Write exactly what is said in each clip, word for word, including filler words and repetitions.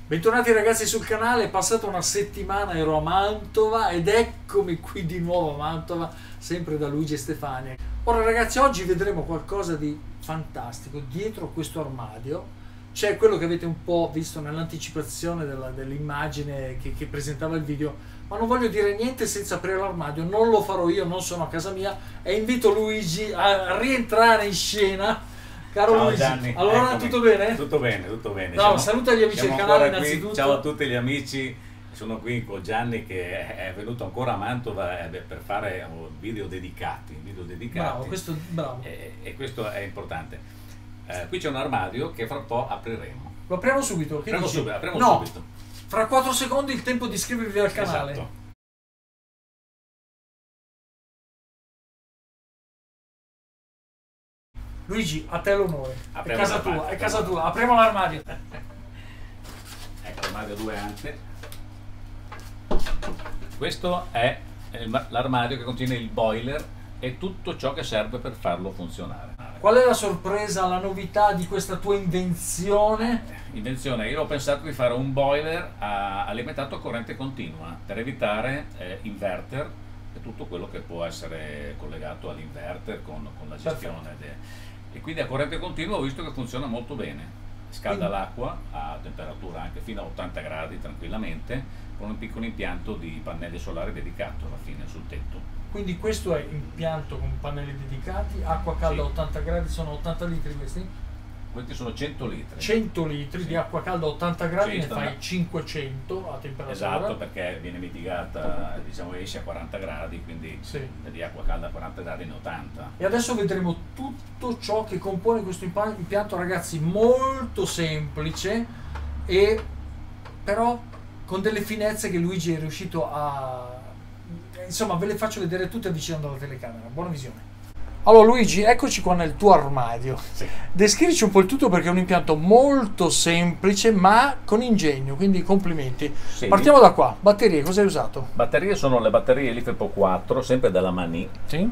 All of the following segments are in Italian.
Bentornati ragazzi sul canale, è passata una settimana, ero a Mantova ed eccomi qui di nuovo a Mantova, sempre da Luigi e Stefania. Ora ragazzi, oggi vedremo qualcosa di fantastico. Dietro questo armadio c'è quello che avete un po' visto nell'anticipazione dell'immagine che, che presentava il video, ma non voglio dire niente senza aprire l'armadio, non lo farò io, non sono a casa mia e invito Luigi a rientrare in scena. Caro Ciao Luigi, Gianni, allora eccomi. tutto bene? Tutto bene, tutto bene. No, Siamo, saluta gli amici del canale innanzitutto. Ciao a tutti gli amici, sono qui con Gianni che è venuto ancora a Mantova eh, per fare video dedicati. Video dedicati. Bravo, questo, bravo. E, e questo è importante. Eh, qui c'è un armadio che fra un po' apriremo. Lo apriamo subito? Che Apriamo dici? subito, apriamo no, subito. Fra quattro secondi il tempo di iscrivervi al canale. Esatto. Luigi, a te l'onore. È Apriamo casa tua, l'armadio. è casa tua. Apriamo l'armadio. Ecco l'armadio due anche. Questo è l'armadio che contiene il boiler e tutto ciò che serve per farlo funzionare. Qual è la sorpresa, la novità di questa tua invenzione? Invenzione, io ho pensato di fare un boiler a, alimentato a corrente continua per evitare eh, inverter e tutto quello che può essere collegato all'inverter con, con la gestione. De, e quindi a corrente continua ho visto che funziona molto bene. Scalda l'acqua a temperatura anche fino a ottanta gradi tranquillamente con un piccolo impianto di pannelli solari dedicato alla fine sul tetto. Quindi questo è impianto con pannelli dedicati, acqua calda a Sì. ottanta gradi, sono ottanta litri questi? Questi sono cento litri. cento litri Sì. di acqua calda a ottanta gradi, Sì, ne sta- fai cinquecento a temperatura. Esatto, perché viene mitigata, diciamo, esce a quaranta gradi, quindi Sì. di acqua calda a quaranta gradi in ottanta. E adesso vedremo tutto ciò che compone questo impa- impianto, ragazzi, molto semplice e però con delle finezze che Luigi è riuscito a... Insomma, ve le faccio vedere tutte avvicinando la telecamera. Buona visione. Allora Luigi, eccoci qua nel tuo armadio. Sì. Descrivici un po' il tutto perché è un impianto molto semplice ma con ingegno, quindi complimenti. Sì. Partiamo da qua. Batterie, cosa hai usato? Batterie sono le batterie LiFePO quattro, sempre della Mani, Sì?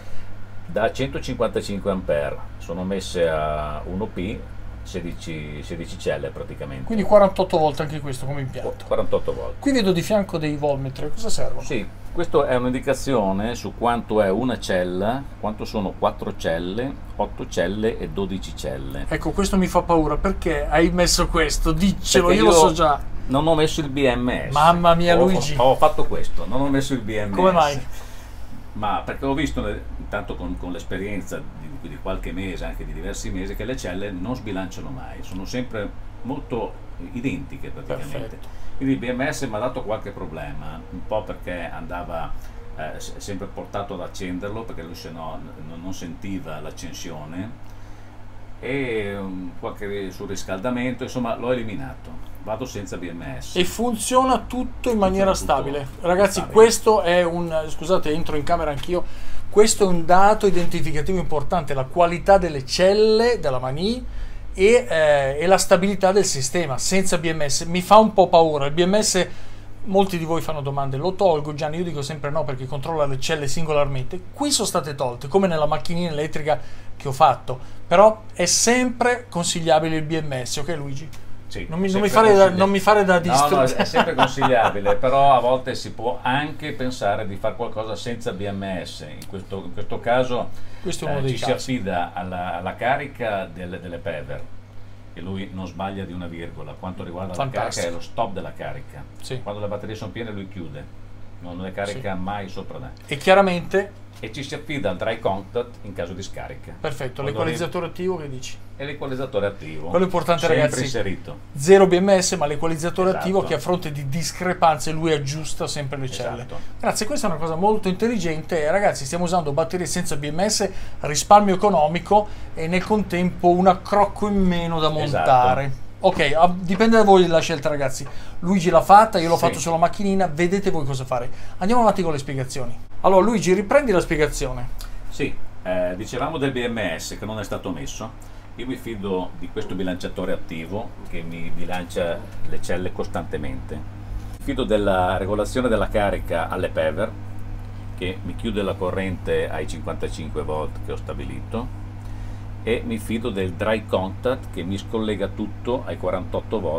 da centocinquantacinque ampere. Sono messe a uno P, sedici, sedici celle praticamente. Quindi quarantotto volt anche questo come impianto. quarantotto volt. Qui vedo di fianco dei voltmetri, cosa servono? Sì, questa è un'indicazione su quanto è una cella, quanto sono quattro celle, otto celle e dodici celle. Ecco, questo mi fa paura, perché hai messo questo? Diccelo, Perché io lo so già. Non ho messo il B M S. Mamma mia, Ho- Luigi. Ho, ho fatto questo, non ho messo il B M S. Come mai? Ma perché ho visto, nel- intanto con, con l'esperienza di, di qualche mese, anche di diversi mesi, che le celle non sbilanciano mai, sono sempre molto identiche praticamente. Perfetto. Quindi il B M S mi ha dato qualche problema, un po' perché andava eh, s- sempre portato ad accenderlo, perché lui se no n- non sentiva l'accensione, e um, qualche surriscaldamento, insomma l'ho eliminato. Vado senza B M S. E funziona tutto in maniera Funziona tutto stabile. Ragazzi, stabile. questo è un... Scusate, entro in camera anch'io. Questo è un dato identificativo importante, la qualità delle celle della Mani e, eh, e la stabilità del sistema senza B M S. Mi fa un po' paura. Il B M S, molti di voi fanno domande, lo tolgo? Gianni, io dico sempre no perché controlla le celle singolarmente. Qui sono state tolte, come nella macchinina elettrica che ho fatto. Però è sempre consigliabile il B M S, ok Luigi? Sì, Non mi, non sempre mi fare da, consiglia- non mi fare da No, distrutto. no, è sempre consigliabile, però a volte si può anche pensare di fare qualcosa senza B M S. In questo, in questo caso Questo è uno eh, dei ci si casi. affida alla, alla carica delle, delle Pever, e lui non sbaglia di una virgola. Quanto riguarda Fantastico. la carica è lo stop della carica. Sì. Quando le batterie sono piene lui chiude, non le carica mai sopra me. E chiaramente, E ci si affida al dry contact in caso di scarica. perfetto, Quando l'equalizzatore attivo che dici? E l'equalizzatore attivo. Quello è importante, sempre ragazzi. inserito. Zero B M S, ma l'equalizzatore Esatto. attivo che a fronte di discrepanze lui aggiusta sempre le celle. Esatto. Grazie, questa è una cosa molto intelligente. E ragazzi, stiamo usando batterie senza B M S, risparmio economico e nel contempo un accrocco in meno da montare. Esatto. Ok, ah, dipende da voi la scelta, ragazzi. Luigi l'ha fatta, io l'ho Sì. fatto sulla macchinina, vedete voi cosa fare. Andiamo avanti con le spiegazioni. Allora Luigi, riprendi la spiegazione. Sì, eh, dicevamo del B M S che non è stato messo. Io mi fido di questo bilanciatore attivo che mi bilancia le celle costantemente. Mi fido della regolazione della carica alle Pever che mi chiude la corrente ai cinquantacinque volt che ho stabilito, e mi fido del dry contact che mi scollega tutto ai quarantotto volt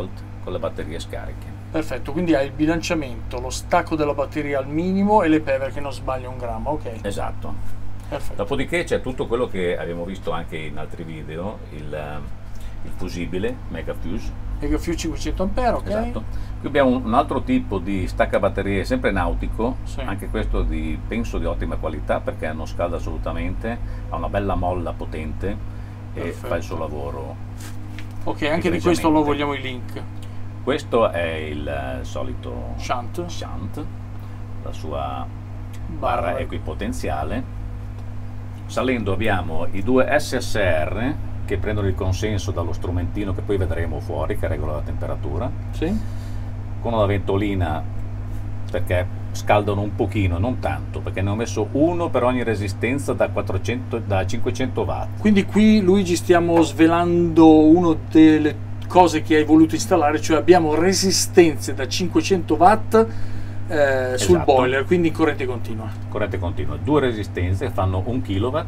con le batterie scariche. Perfetto, quindi hai il bilanciamento, lo stacco della batteria al minimo e le Pever che non sbaglia un grammo, ok? Esatto. Perfetto. Dopodiché c'è tutto quello che abbiamo visto anche in altri video, il, il fusibile Megafuse. Megafuse cinquecento ampere, ok? Esatto. Qui abbiamo un altro tipo di staccabatterie, sempre nautico, Sì. anche questo di, penso di ottima qualità perché non scalda assolutamente, ha una bella molla potente e Perfetto. fa il suo lavoro. Ok, anche di questo lo vogliamo i link. Questo è il solito Shunt. shunt, la sua barra Barra. equipotenziale. Salendo abbiamo i due S S R che prendono il consenso dallo strumentino che poi vedremo fuori, che regola la temperatura, Sì. con una ventolina perché scaldano un pochino, non tanto, perché ne ho messo uno per ogni resistenza da, quattrocento, da cinquecento watt. Quindi qui Luigi stiamo svelando una delle cose che hai voluto installare, cioè abbiamo resistenze da cinquecento watt eh, sul Esatto. boiler, quindi corrente continua. Corrente continua, due resistenze fanno un kilowatt,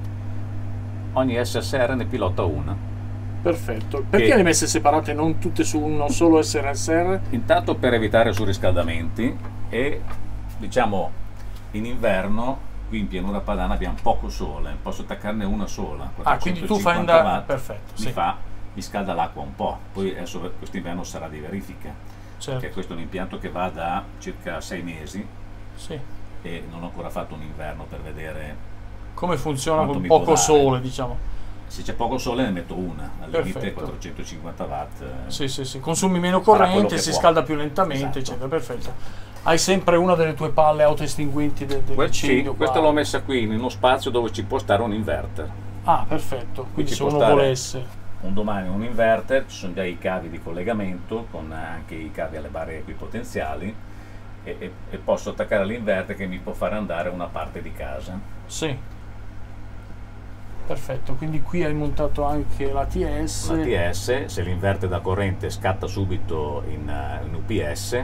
ogni S S R ne pilota una. Perfetto. Perché Che- le hai messe separate, non tutte su uno solo S S R? Intanto per evitare surriscaldamenti e diciamo in inverno qui in pianura padana abbiamo poco sole, posso attaccarne una sola. Ah, quindi tu fai quattrocentocinquanta andare... watt, Perfetto, mi sì. fa, mi scalda l'acqua un po', poi adesso quest'inverno sarà di verifica, Certo. perché questo è un impianto che va da circa sei mesi Sì. e non ho ancora fatto un inverno per vedere Come funziona Quanto con mi poco può dare? sole, diciamo. se c'è poco sole, ne metto una, al limite Perfetto. quattrocentocinquanta watt. eh, Sì, sì, sì. Consumi meno Farà quello corrente, che si può. scalda più lentamente, Esatto. eccetera. Perfetto. Hai sempre una delle tue palle autoestinguenti del, Que- sì, dell'incendio qua. questa l'ho messa qui in uno spazio dove ci può stare un inverter. Ah, perfetto. Quindi ci se può uno stare volesse... un domani un inverter, ci sono già i cavi di collegamento con anche i cavi alle barre equipotenziali e, e, e posso attaccare l'inverter che mi può fare andare una parte di casa. Sì. Perfetto, quindi qui hai montato anche l'A T S. Un A T S, se l'inverter da corrente scatta subito in, eh, in U P S,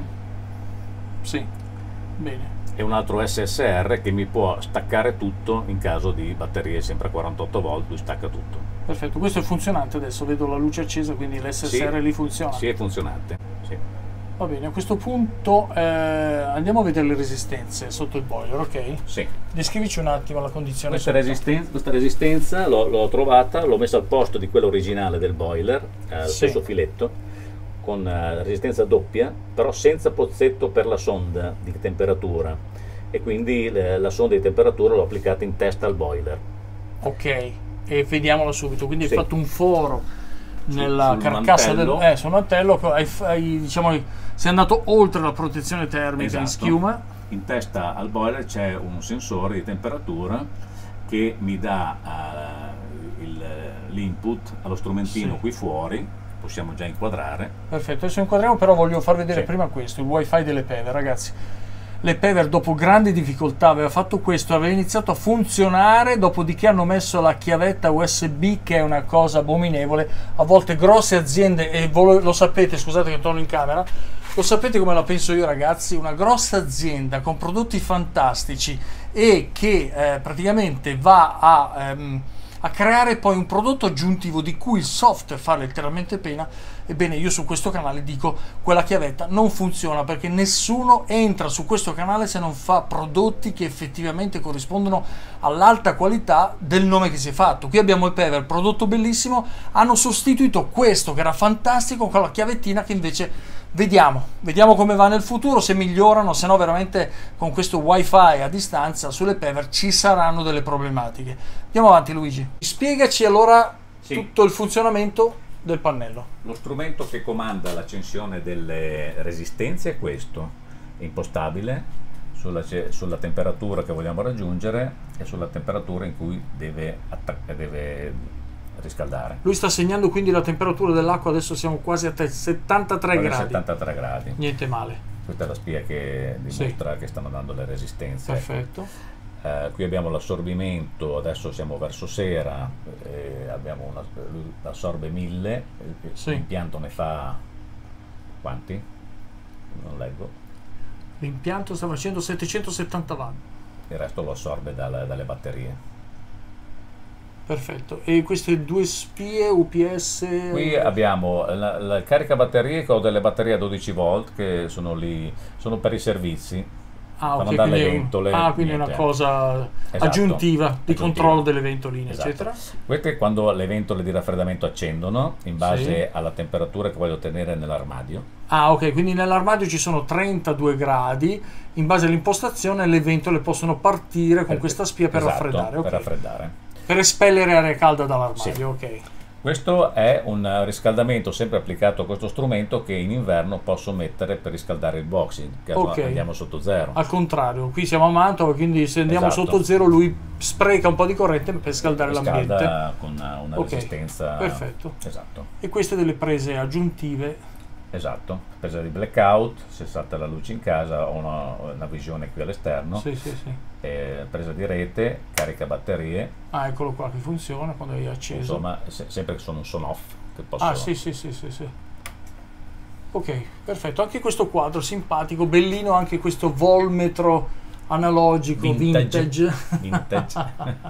Sì. Bene. e un altro S S R che mi può staccare tutto in caso di batterie sempre a quarantotto volt, lui stacca tutto. Perfetto, questo è funzionante adesso, vedo la luce accesa, quindi l'S S R Sì, lì funziona. Sì, è funzionante. Sì. Va bene, a questo punto eh, andiamo a vedere le resistenze sotto il boiler, ok? Sì. Descrivici un attimo la condizione. Questa sotto. resistenza, questa resistenza l'ho, l'ho trovata, l'ho messa al posto di quella originale del boiler, al Sì. stesso filetto, con eh, resistenza doppia, però senza pozzetto per la sonda di temperatura, e quindi eh, la sonda di temperatura l'ho applicata in testa al boiler. Ok, e vediamolo subito. Quindi Sì. hai fatto un foro nella sul carcassa del mantello. eh, sul mantello, hai, hai, diciamo, sei andato oltre la protezione termica in Esatto. schiuma. In testa al boiler c'è un sensore di temperatura che mi dà eh, il- l'input allo strumentino Sì. qui fuori, possiamo già inquadrare. Perfetto, adesso inquadriamo, però voglio far vedere Sì. prima questo, il wifi delle Pever, ragazzi. Le Pever dopo grandi difficoltà aveva fatto questo, aveva iniziato a funzionare, dopodiché hanno messo la chiavetta U S B, che è una cosa abominevole. A volte grosse aziende, e voi lo sapete, scusate che torno in camera, lo sapete come la penso io, ragazzi, una grossa azienda con prodotti fantastici e che eh, praticamente va a... ehm, a creare poi un prodotto aggiuntivo di cui il software fa letteralmente pena. Ebbene, io su questo canale dico quella chiavetta non funziona, perché nessuno entra su questo canale se non fa prodotti che effettivamente corrispondono all'alta qualità del nome che si è fatto. Qui abbiamo il Pever, prodotto bellissimo, hanno sostituito questo che era fantastico con la chiavettina che invece vediamo, vediamo come va nel futuro, se migliorano, se no veramente con questo wifi a distanza sulle Pever ci saranno delle problematiche. Andiamo avanti, Luigi. Spiegaci allora Sì. tutto il funzionamento del pannello. Lo strumento che comanda l'accensione delle resistenze è questo, è impostabile sulla, ce- sulla temperatura che vogliamo raggiungere e sulla temperatura in cui deve, attac- deve riscaldare. Lui sta segnando quindi la temperatura dell'acqua, adesso siamo quasi a te- settantatré Quasi gradi. settantatré gradi. Niente male. Questa è la spia che dimostra che stanno dando le resistenze. Perfetto. Eh, qui abbiamo l'assorbimento, adesso siamo verso sera, eh, abbiamo una, lui assorbe mille, il- Sì. l'impianto ne fa quanti? Non leggo, L'impianto sta facendo settecentosettanta watt. il resto lo assorbe dal- dalle batterie. Perfetto. E queste due spie U P S? Qui abbiamo la, la caricabatterie che ho delle batterie a dodici volt che sono lì, sono per i servizi. Ah, fanno ok, andare quindi, le è un- ventole, ah, quindi è una niente. cosa Esatto. aggiuntiva di Aggiuntiva. controllo delle ventoline, Esatto. eccetera. Questo è quando le ventole di raffreddamento accendono in base Sì. alla temperatura che voglio ottenere nell'armadio. Ah, ok, quindi nell'armadio ci sono trentadue gradi, in base all'impostazione le ventole possono partire con Per- questa spia per esatto, raffreddare, ok. per raffreddare. Per espellere aria calda dall'armadio, Sì. ok. Questo è un riscaldamento sempre applicato a questo strumento che in inverno posso mettere per riscaldare il box in caso Ok. andiamo sotto zero. Al contrario, qui siamo a Mantova, quindi se andiamo Esatto. sotto zero lui spreca un po' di corrente per scaldare l'ambiente. Riscalda con una, una Ok, resistenza. perfetto. Esatto. E queste delle prese aggiuntive. Esatto, presa di blackout, se salta la luce in casa ho una, una visione qui all'esterno, Sì, sì, sì. eh, presa di rete, carica batterie, Ah, eccolo qua che funziona quando è acceso. insomma se- sempre che sono un son off che posso... Ah, sì, sì, sì, sì, sì. Ok, perfetto. Anche questo quadro simpatico, bellino anche questo volmetro analogico vintage. Vintage. Vintage.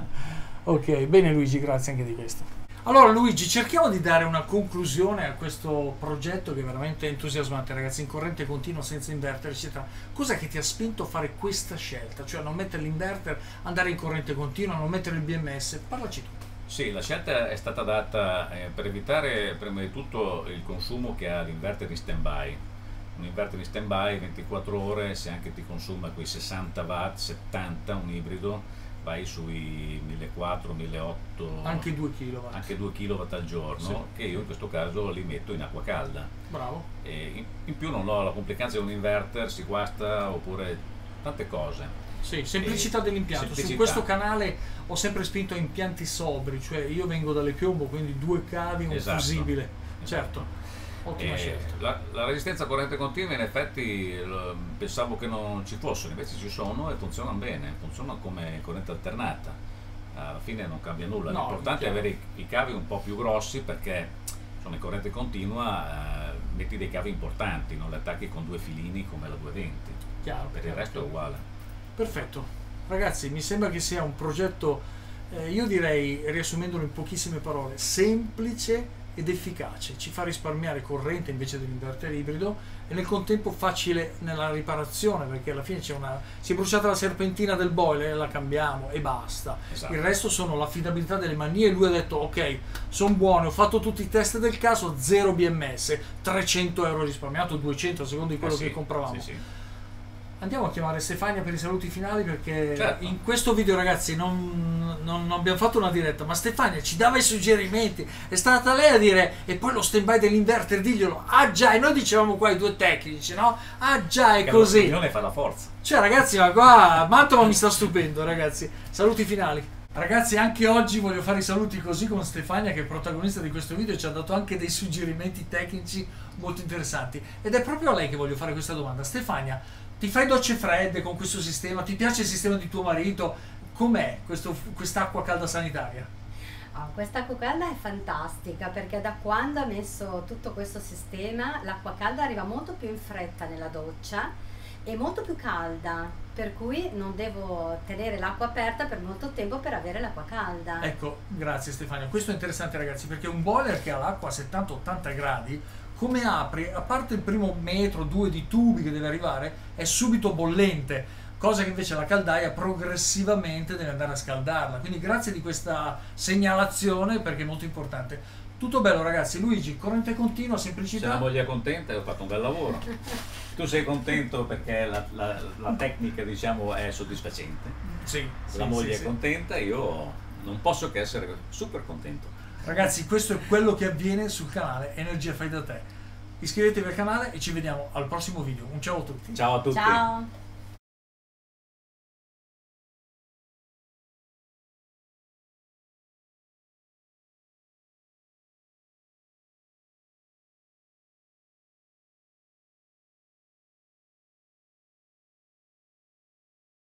Ok, bene Luigi, grazie anche di questo. Allora Luigi, cerchiamo di dare una conclusione a questo progetto che è veramente entusiasmante, ragazzi, in corrente continua, senza inverter, eccetera. Cos'è che ti ha spinto a fare questa scelta? Cioè non mettere l'inverter, andare in corrente continua, non mettere il B M S? Parlaci tu. Sì, la scelta è stata data eh, per evitare prima di tutto il consumo che ha l'inverter in stand-by. Un inverter in stand-by ventiquattro ore, se anche ti consuma quei sessanta watt, settanta, un ibrido, vai sui millequattrocento milleottocento, Anche due chilowatt. anche due chilowatt al giorno, Sì. che io in questo caso li metto in acqua calda. Bravo. E in, in più non ho la complicanza di un inverter, si guasta, oppure tante cose. Sì, semplicità E- dell'impianto. Su semplicità. questo canale ho sempre spinto a impianti sobri, cioè io vengo dalle Piombo, quindi due cavi, un Esatto. fusibile. Esatto. Certo, ottima E scelta. la, la resistenza a corrente continua in effetti lo- pensavo che non ci fossero, invece ci sono e funzionano bene, funzionano come corrente alternata, alla fine non cambia nulla, No, l'importante è chiaro. avere i, i cavi un po' più grossi perché sono in corrente continua, eh, metti dei cavi importanti, non li attacchi con due filini come la duecentoventi, Chiaro, per il chiaro, resto è chiaro. uguale. Perfetto. Ragazzi, mi sembra che sia un progetto, eh, io direi, riassumendolo in pochissime parole, semplice ed efficace. Ci fa risparmiare corrente invece dell'inverter ibrido e nel contempo facile nella riparazione, perché alla fine c'è una, si è bruciata la serpentina del boiler, la cambiamo e basta. Esatto. Il resto sono l'affidabilità delle manie. Lui ha detto ok, sono buono, ho fatto tutti i test del caso, zero B M S, trecento euro risparmiato, duecento a seconda di quello Eh sì, che compravamo. sì, sì. Andiamo a chiamare Stefania per i saluti finali, perché Certo. in questo video, ragazzi, non, non- non abbiamo fatto una diretta, ma Stefania ci dava i suggerimenti, è stata lei a dire e poi lo stand by dell'inverter, diglielo, ah già, e noi dicevamo qua i due tecnici, no? Ah già, è Che così. l'opinione fa la forza. Cioè ragazzi, ma qua Mantova mi sta stupendo, ragazzi. Saluti finali. Ragazzi, anche oggi voglio fare i saluti così con Stefania, che è protagonista di questo video, ci ha dato anche dei suggerimenti tecnici molto interessanti. Ed è proprio a lei che voglio fare questa domanda. Stefania, ti fai docce fredde con questo sistema? Ti piace il sistema di tuo marito? Com'è questo- quest'acqua calda sanitaria? Ah, questa acqua calda è fantastica perché da quando ha messo tutto questo sistema l'acqua calda arriva molto più in fretta nella doccia e molto più calda, per cui non devo tenere l'acqua aperta per molto tempo per avere l'acqua calda. Ecco, grazie Stefania. Questo è interessante, ragazzi, perché un boiler che ha l'acqua a settanta ottanta gradi, come apri, a parte il primo metro, due di tubi che deve arrivare, è subito bollente, cosa che invece la caldaia progressivamente deve andare a scaldarla. Quindi grazie di questa segnalazione, perché è molto importante. Tutto bello, ragazzi. Luigi, corrente continua, Se semplicità. la moglie è contenta, ho fatto un bel lavoro. Tu sei contento perché la, la- la tecnica, diciamo, è soddisfacente. Sì, sì, La moglie sì, è sì. contenta, io non posso che essere super contento. Ragazzi, questo è quello che avviene sul canale Energia Fai da Te. Iscrivetevi al canale e ci vediamo al prossimo video. Un ciao a tutti. Ciao a tutti. Ciao!